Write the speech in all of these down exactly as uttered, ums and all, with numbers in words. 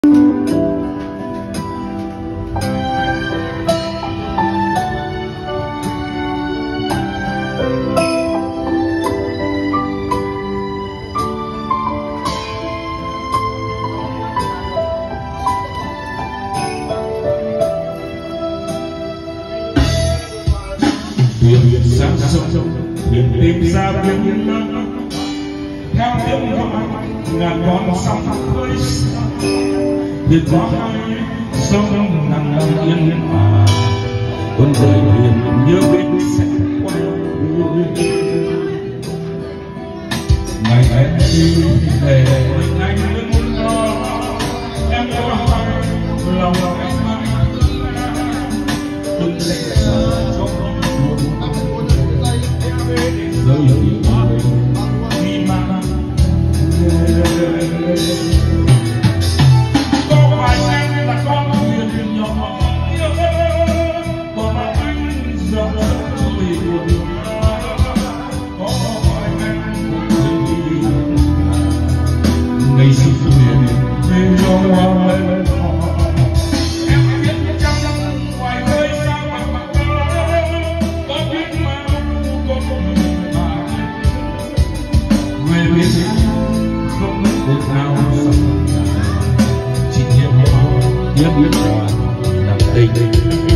Thuyền sang sông, thuyền tìm ra biển lớn, theo tiếng gọi ngàn con sóng khơi xa. Thuyền có hai sông nằm nằm yên hòa, con đời thuyền nhớ bên sẽ quay vui. Ngày em đi về mình anh đứng đó, em có hai lòng anh mãi đừng lệ cho rơi vì khi mà có phải anh là con thuyền nhỏ còn anh giờ trời buồn. Có phải anh ngày xưa thuyền trên gió hoa em biết trong ngoài khơi xa mặt có biết mà có về biết không được nào chỉ nhớ nhớ biết là nằm đây đây.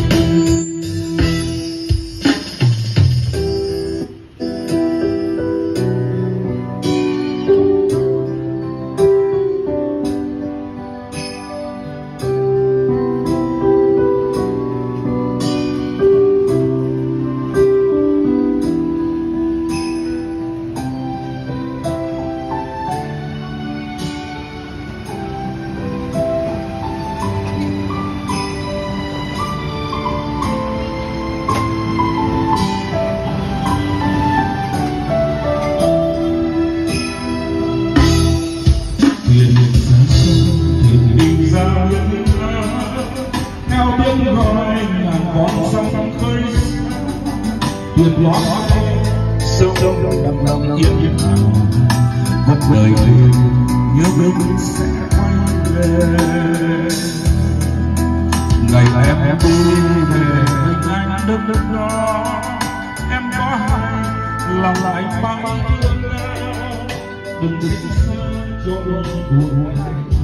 Theo tiếng gọi ngàn con sóng khơi tuyệt lót sông đầm đầm yên yên một đời thuyền nhớ bên sẽ quay về. Ngày em em đi về mình anh đất đất đó em có hai lòng lại bao thương đừng để xa cho buồn.